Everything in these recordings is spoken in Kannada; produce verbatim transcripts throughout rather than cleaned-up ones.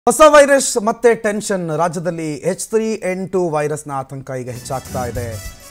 ಹೊಸ ವೈರಸ್ ಮತ್ತೆ ಟೆನ್ಷನ್ ರಾಜ್ಯದಲ್ಲಿ ಎಚ್ ತ್ರೀ ಎನ್ ಟು ವೈರಸ್ನ ಆತಂಕ ಈಗ ಹೆಚ್ಚಾಗ್ತಾ ಇದೆ.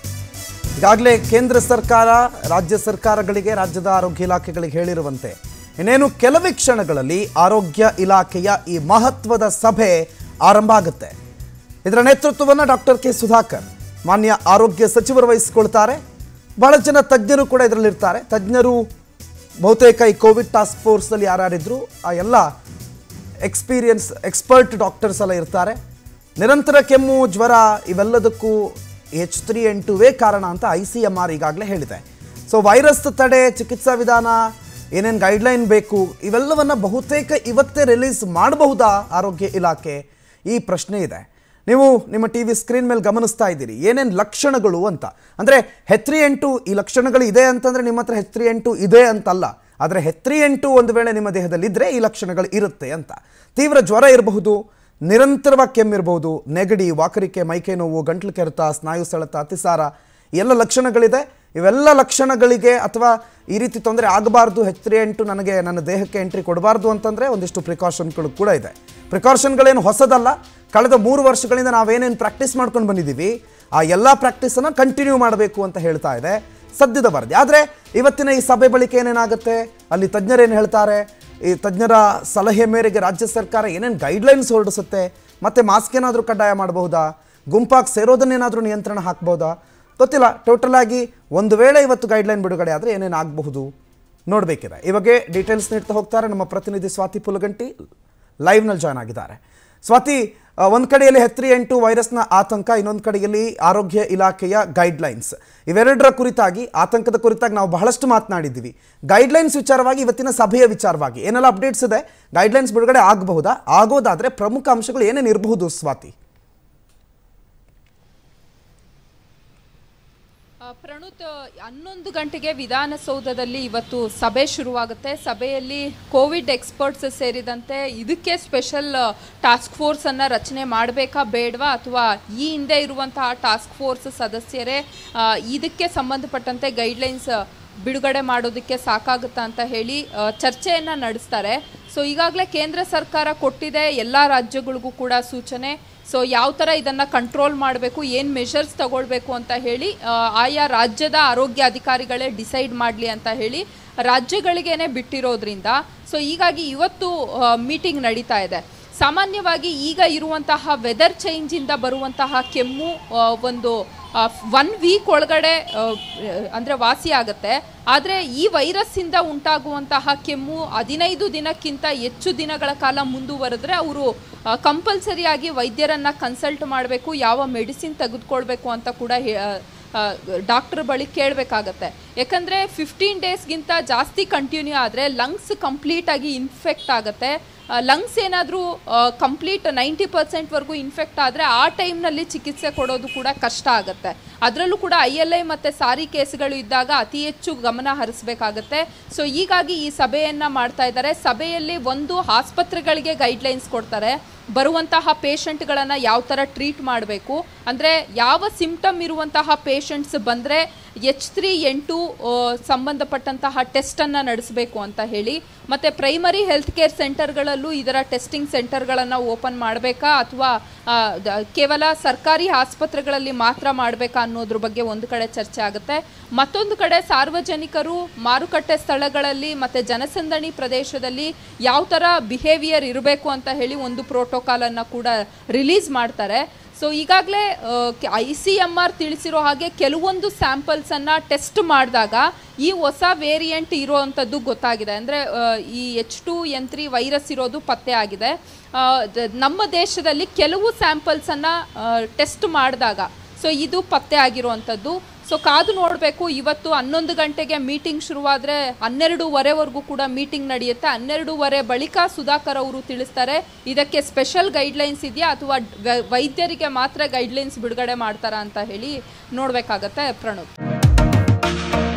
ಈಗಾಗಲೇ ಕೇಂದ್ರ ಸರ್ಕಾರ ರಾಜ್ಯ ಸರ್ಕಾರಗಳಿಗೆ ರಾಜ್ಯದ ಆರೋಗ್ಯ ಇಲಾಖೆಗಳಿಗೆ ಹೇಳಿರುವಂತೆ ಇನ್ನೇನು ಕೆಲವೇ ಕ್ಷಣಗಳಲ್ಲಿ ಆರೋಗ್ಯ ಇಲಾಖೆಯ ಈ ಮಹತ್ವದ ಸಭೆ ಆರಂಭ ಆಗುತ್ತೆ. ಇದರ ನೇತೃತ್ವವನ್ನು ಡಾಕ್ಟರ್ ಕೆ ಸುಧಾಕರ್ ಮಾನ್ಯ ಆರೋಗ್ಯ ಸಚಿವರು ವಹಿಸಿಕೊಳ್ತಾರೆ. ಬಹಳ ಜನ ತಜ್ಞರು ಕೂಡ ಇದರಲ್ಲಿರ್ತಾರೆ. ತಜ್ಞರು ಬಹುತೇಕ ಈ ಕೋವಿಡ್ ಟಾಸ್ಕ್ ಫೋರ್ಸ್ನಲ್ಲಿ ಯಾರ್ಯಾರಿದ್ರು ಆ ಎಲ್ಲ ಎಕ್ಸ್ಪೀರಿಯನ್ಸ್ ಎಕ್ಸ್ಪರ್ಟ್ ಡಾಕ್ಟರ್ಸ್ ಎಲ್ಲ ಇರ್ತಾರೆ. ನಿರಂತರ ಕೆಮ್ಮು ಜ್ವರ ಇವೆಲ್ಲದಕ್ಕೂ ಎಚ್ ತ್ರೀ ಎನ್ ಟುವೇ ಕಾರಣ ಅಂತ ಐ ಸಿ ಎಮ್ ಆರ್ ಈಗಾಗಲೇ ಹೇಳಿದೆ. ಸೊ ವೈರಸ್ ತಡೆ ಚಿಕಿತ್ಸಾ ವಿಧಾನ ಏನೇನು ಗೈಡ್ಲೈನ್ ಬೇಕು ಇವೆಲ್ಲವನ್ನು ಬಹುತೇಕ ಇವತ್ತೇ ರಿಲೀಸ್ ಮಾಡಬಹುದಾ ಆರೋಗ್ಯ ಇಲಾಖೆ, ಈ ಪ್ರಶ್ನೆ ಇದೆ. ನೀವು ನಿಮ್ಮ ಟಿ ವಿ ಸ್ಕ್ರೀನ್ ಮೇಲೆ ಗಮನಿಸ್ತಾ ಇದ್ದೀರಿ ಏನೇನು ಲಕ್ಷಣಗಳು ಅಂತ. ಅಂದರೆ ಎಚ್ ತ್ರೀ ಎನ್ ಟು ಈ ಲಕ್ಷಣಗಳು ಇದೆ ಅಂತಂದರೆ ನಿಮ್ಮ ಹತ್ರ ಎಚ್ ತ್ರೀ ಎನ್ ಟು ಇದೆ ಅಂತಲ್ಲ, ಆದರೆ ಎಚ್ ತ್ರೀ ಎನ್ ಟು ಒಂದು ವೇಳೆ ನಿಮ್ಮ ದೇಹದಲ್ಲಿದ್ದರೆ ಈ ಲಕ್ಷಣಗಳು ಇರುತ್ತೆ ಅಂತ. ತೀವ್ರ ಜ್ವರ ಇರಬಹುದು, ನಿರಂತರವಾಗಿ ಕೆಮ್ಮಿರಬಹುದು, ನೆಗಡಿ, ವಾಕರಿಕೆ, ಮೈಕೈ ನೋವು, ಗಂಟ್ಲು ಕೆರೆತ, ಸ್ನಾಯು ಸೆಳೆತ, ಅತಿಸಾರ ಎಲ್ಲ ಲಕ್ಷಣಗಳಿದೆ. ಇವೆಲ್ಲ ಲಕ್ಷಣಗಳಿಗೆ ಅಥವಾ ಈ ರೀತಿ ತೊಂದರೆ ಆಗಬಾರ್ದು, ಎಚ್ ತ್ರೀ ಎನ್ ಟು ನನಗೆ ನನ್ನ ದೇಹಕ್ಕೆ ಎಂಟ್ರಿ ಕೊಡಬಾರ್ದು ಅಂತಂದರೆ ಒಂದಿಷ್ಟು ಪ್ರಿಕಾಷನ್ಗಳು ಕೂಡ ಇದೆ. ಪ್ರಿಕಾಷನ್ಗಳೇನು ಹೊಸದಲ್ಲ. ಕಳೆದ ಮೂರು ವರ್ಷಗಳಿಂದ ನಾವೇನೇನು ಪ್ರಾಕ್ಟೀಸ್ ಮಾಡ್ಕೊಂಡು ಬಂದಿದ್ದೀವಿ ಆ ಎಲ್ಲ ಪ್ರಾಕ್ಟೀಸನ್ನು ಕಂಟಿನ್ಯೂ ಮಾಡಬೇಕು ಅಂತ ಹೇಳ್ತಾ ಇದೆ ಸದ್ಯದ ವರದಿ. ಆದರೆ ಇವತ್ತಿನ ಈ ಸಭೆ ಬಳಿಕ ಏನೇನಾಗುತ್ತೆ, ಅಲ್ಲಿ ತಜ್ಞರೇನು ಹೇಳ್ತಾರೆ, ಈ ತಜ್ಞರ ಸಲಹೆ ಮೇರೆಗೆ ರಾಜ್ಯ ಸರ್ಕಾರ ಏನೇನು ಗೈಡ್ಲೈನ್ಸ್ ಹೊರಡಿಸುತ್ತೆ, ಮತ್ತು ಮಾಸ್ಕ್ ಏನಾದರೂ ಕಡ್ಡಾಯ ಮಾಡಬಹುದಾ, ಗುಂಪಾಗಿ ಸೇರೋದನ್ನೇನಾದರೂ ನಿಯಂತ್ರಣ ಹಾಕ್ಬೋದಾ ಗೊತ್ತಿಲ್ಲ. ಟೋಟಲ್ ಆಗಿ ಒಂದು ವೇಳೆ ಇವತ್ತು ಗೈಡ್ಲೈನ್ ಬಿಡುಗಡೆ ಆದರೆ ಏನೇನು ಆಗಬಹುದು ನೋಡಬೇಕಿದೆ. ಈ ಬಗ್ಗೆ ಡೀಟೇಲ್ಸ್ ನೀಡ್ತಾ ಹೋಗ್ತಾರೆ ನಮ್ಮ ಪ್ರತಿನಿಧಿ ಸ್ವಾತಿ ಪುಲಗಂಟಿ, ಲೈವ್ನಲ್ಲಿ ಜಾಯ್ನ್ ಆಗಿದ್ದಾರೆ. ಸ್ವಾತಿ, ಒಂದು ಕಡೆಯಲ್ಲಿ ಎಚ್ ತ್ರೀ ಎನ್ ಟು ವೈರಸ್ನ ಆತಂಕ, ಇನ್ನೊಂದು ಕಡೆಯಲ್ಲಿ ಆರೋಗ್ಯ ಇಲಾಖೆಯ ಗೈಡ್ಲೈನ್ಸ್, ಇವೆರಡರ ಕುರಿತಾಗಿ ಆತಂಕದ ಕುರಿತಾಗಿ ನಾವು ಬಹಳಷ್ಟು ಮಾತನಾಡಿದ್ದೀವಿ. ಗೈಡ್ಲೈನ್ಸ್ ವಿಚಾರವಾಗಿ ಇವತ್ತಿನ ಸಭೆಯ ವಿಚಾರವಾಗಿ ಏನೆಲ್ಲ ಅಪ್ಡೇಟ್ಸ್ ಇದೆ, ಗೈಡ್ಲೈನ್ಸ್ ಬಿಡುಗಡೆ ಆಗಬಹುದಾ, ಆಗೋದಾದರೆ ಪ್ರಮುಖ ಅಂಶಗಳು ಏನೇನು ಇರಬಹುದು ಸ್ವಾತಿ? ಪ್ರಣುತ್, ಹನ್ನೊಂದು ಗಂಟೆಗೆ ವಿಧಾನಸೌಧದಲ್ಲಿ ಇವತ್ತು ಸಭೆ ಶುರುವಾಗುತ್ತೆ. ಸಭೆಯಲ್ಲಿ ಕೋವಿಡ್ ಎಕ್ಸ್ಪರ್ಟ್ಸ್ ಸೇರಿದಂತೆ ಇದಕ್ಕೆ ಸ್ಪೆಷಲ್ ಟಾಸ್ಕ್ ಫೋರ್ಸನ್ನು ರಚನೆ ಮಾಡಬೇಕಾ ಬೇಡವಾ, ಅಥವಾ ಈ ಹಿಂದೆ ಇರುವಂತಹ ಟಾಸ್ಕ್ ಫೋರ್ಸ್ ಸದಸ್ಯರೇ ಇದಕ್ಕೆ ಸಂಬಂಧಪಟ್ಟಂತೆ ಗೈಡ್ಲೈನ್ಸ್ ಬಿಡುಗಡೆ ಮಾಡೋದಕ್ಕೆ ಸಾಕಾಗುತ್ತಾ ಅಂತ ಹೇಳಿ ಚರ್ಚೆಯನ್ನು ನಡೆಸ್ತಾರೆ. ಸೊ ಈಗಾಗಲೇ ಕೇಂದ್ರ ಸರ್ಕಾರ ಕೊಟ್ಟಿದೆ ಎಲ್ಲ ರಾಜ್ಯಗಳಿಗೂ ಕೂಡ ಸೂಚನೆ. ಸೊ ಯಾವ ಥರ ಇದನ್ನು ಕಂಟ್ರೋಲ್ ಮಾಡಬೇಕು, ಏನು ಮೆಷರ್ಸ್ ತಗೊಳ್ಬೇಕು ಅಂತ ಹೇಳಿ ಆಯಾ ರಾಜ್ಯದ ಆರೋಗ್ಯ ಅಧಿಕಾರಿಗಳೇ ಡಿಸೈಡ್ ಮಾಡಲಿ ಅಂತ ಹೇಳಿ ರಾಜ್ಯಗಳಿಗೇನೆ ಬಿಟ್ಟಿರೋದ್ರಿಂದ ಸೊ ಹೀಗಾಗಿ ಇವತ್ತು ಮೀಟಿಂಗ್ ನಡೀತಾ ಇದೆ. ಸಾಮಾನ್ಯವಾಗಿ ಈಗ ಇರುವಂತಹ ವೆದರ್ ಚೇಂಜಿಂದ ಬರುವಂತಹ ಕೆಮ್ಮು ಒಂದು ಒನ್ ವೀಕ್ ಒಳಗಡೆ ಅಂದರೆ ವಾಸಿ ಆಗುತ್ತೆ. ಆದರೆ ಈ ವೈರಸ್ಸಿಂದ ಉಂಟಾಗುವಂತಹ ಕೆಮ್ಮು ಹದಿನೈದು ದಿನಕ್ಕಿಂತ ಹೆಚ್ಚು ದಿನಗಳ ಕಾಲ ಮುಂದುವರೆದ್ರೆ ಅವರು ಕಂಪಲ್ಸರಿಯಾಗಿ ವೈದ್ಯರನ್ನು ಕನ್ಸಲ್ಟ್ ಮಾಡಬೇಕು, ಯಾವ ಮೆಡಿಸಿನ್ ತೆಗೆದುಕೊಳ್ಬೇಕು ಅಂತ ಕೂಡ ಡಾಕ್ಟರ್ ಬಳಿ ಕೇಳಬೇಕಾಗತ್ತೆ. ಯಾಕಂದರೆ ಫಿಫ್ಟೀನ್ ಡೇಸ್ಗಿಂತ ಜಾಸ್ತಿ ಕಂಟಿನ್ಯೂ ಆದರೆ ಲಂಗ್ಸ್ ಕಂಪ್ಲೀಟಾಗಿ ಇನ್ಫೆಕ್ಟ್ ಆಗುತ್ತೆ. ಲಂಗ್ಸ್ ಏನಾದರೂ ಕಂಪ್ಲೀಟ್ ನೈಂಟಿ ಪರ್ಸೆಂಟ್ವರೆಗೂ ಇನ್ಫೆಕ್ಟ್ ಆದರೆ ಆ ಟೈಮ್ನಲ್ಲಿ ಚಿಕಿತ್ಸೆ ಕೊಡೋದು ಕೂಡ ಕಷ್ಟ ಆಗುತ್ತೆ. ಅದರಲ್ಲೂ ಕೂಡ ಐ ಎಲ್ ಐ ಮತ್ತು ಸಾರಿ ಕೇಸ್ಗಳು ಇದ್ದಾಗ ಅತಿ ಹೆಚ್ಚು ಗಮನ ಹರಿಸಬೇಕಾಗತ್ತೆ. ಸೊ ಹೀಗಾಗಿ ಈ ಸಭೆಯನ್ನು ಮಾಡ್ತಾ ಇದ್ದಾರೆ. ಸಭೆಯಲ್ಲಿ ಒಂದು ಆಸ್ಪತ್ರೆಗಳಿಗೆ ಗೈಡ್ಲೈನ್ಸ್ ಕೊಡ್ತಾರೆ, ಬರುವಂತಹ ಪೇಷಂಟ್ಗಳನ್ನು ಯಾವ ಥರ ಟ್ರೀಟ್ ಮಾಡಬೇಕು, ಅಂದರೆ ಯಾವ ಸಿಂಪ್ಟಮ್ ಇರುವಂತಹ ಪೇಷಂಟ್ಸ್ ಬಂದರೆ ಎಚ್ ತ್ರೀ ಎನ್ ಟು ಸಂಬಂಧಪಟ್ಟಂತಹ ಟೆಸ್ಟನ್ನು ನಡೆಸಬೇಕು ಅಂತ ಹೇಳಿ, ಮತ್ತು ಪ್ರೈಮರಿ ಹೆಲ್ತ್ ಕೇರ್ ಸೆಂಟರ್ಗಳಲ್ಲೂ ಇದರ ಟೆಸ್ಟಿಂಗ್ ಸೆಂಟರ್ಗಳನ್ನು ಓಪನ್ ಮಾಡಬೇಕಾ ಅಥವಾ ಕೇವಲ ಸರ್ಕಾರಿ ಆಸ್ಪತ್ರೆಗಳಲ್ಲಿ ಮಾತ್ರ ಮಾಡಬೇಕಾ ಅನ್ನೋದ್ರ ಬಗ್ಗೆ ಒಂದು ಕಡೆ ಚರ್ಚೆ ಆಗುತ್ತೆ. ಮತ್ತೊಂದು ಕಡೆ ಸಾರ್ವಜನಿಕರು ಮಾರುಕಟ್ಟೆ ಸ್ಥಳಗಳಲ್ಲಿ ಮತ್ತು ಜನಸಂದಣಿ ಪ್ರದೇಶದಲ್ಲಿ ಯಾವ ಥರ ಬಿಹೇವಿಯರ್ ಇರಬೇಕು ಅಂತ ಹೇಳಿ ಒಂದು ಪ್ರೋಟೋಕಾಲನ್ನು ಕೂಡ ರಿಲೀಸ್ ಮಾಡ್ತಾರೆ. ಸೊ ಈಗಾಗಲೇ ಐ ಸಿ ಎಮ್ ಆರ್ ತಿಳಿಸಿರೋ ಹಾಗೆ ಕೆಲವೊಂದು ಸ್ಯಾಂಪಲ್ಸನ್ನು ಟೆಸ್ಟ್ ಮಾಡಿದಾಗ ಈ ಹೊಸ ವೇರಿಯಂಟ್ ಇರೋವಂಥದ್ದು ಗೊತ್ತಾಗಿದೆ. ಅಂದರೆ ಈ H two N three virus ಇರೋದು ಪತ್ತೆ ಆಗಿದೆ. ನಮ್ಮ ದೇಶದಲ್ಲಿ ಕೆಲವು ಸ್ಯಾಂಪಲ್ಸನ್ನು ಟೆಸ್ಟ್ ಮಾಡಿದಾಗ ಸೊ ಇದು ಪತ್ತೆ ಆಗಿರುವಂಥದ್ದು. ಸೊ ಕಾದು ನೋಡಬೇಕು. ಇವತ್ತು ಹನ್ನೊಂದು ಗಂಟೆಗೆ ಮೀಟಿಂಗ್ ಶುರುವಾದರೆ ಹನ್ನೆರಡೂವರೆವರೆಗೂ ಕೂಡ ಮೀಟಿಂಗ್ ನಡೆಯುತ್ತೆ. ಹನ್ನೆರಡೂವರೆ ಬಳಿಕ ಸುಧಾಕರ್ ಅವರು ತಿಳಿಸ್ತಾರೆ ಇದಕ್ಕೆ ಸ್ಪೆಷಲ್ ಗೈಡ್ಲೈನ್ಸ್ ಇದೆಯಾ ಅಥವಾ ವೈದ್ಯರಿಗೆ ಮಾತ್ರ ಗೈಡ್ಲೈನ್ಸ್ ಬಿಡುಗಡೆ ಮಾಡ್ತಾರಾ ಅಂತ ಹೇಳಿ ನೋಡಬೇಕಾಗತ್ತೆ. ಪ್ರಣುತ್.